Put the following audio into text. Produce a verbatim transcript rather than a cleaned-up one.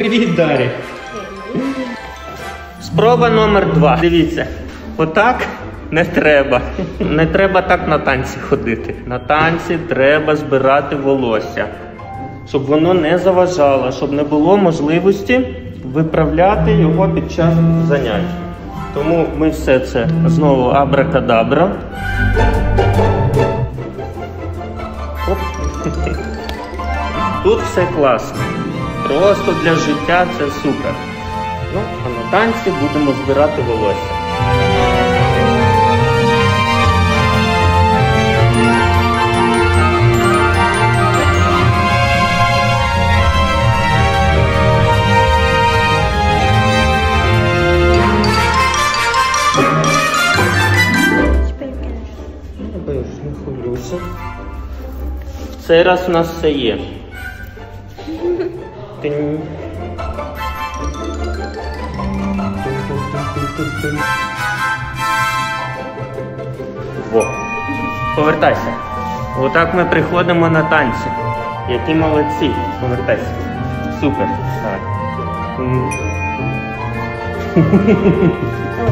Привіт, Дарі. Спроба номер два. Дивіться, отак не треба. Не треба так на танці ходити. На танці треба збирати волосся, щоб воно не заважало, щоб не було можливості виправляти його під час занять. Тому ми все це знову абракадабра. Оп. Тут все класно. Просто для життя це супер. Ну, а на танці будемо збирати волосся. Не хвилюйся. В цей раз у нас все є. Тинь. Во. Повертайся. Отак ми приходимо на танці. Які молодці. Повертайся. Супер. Так.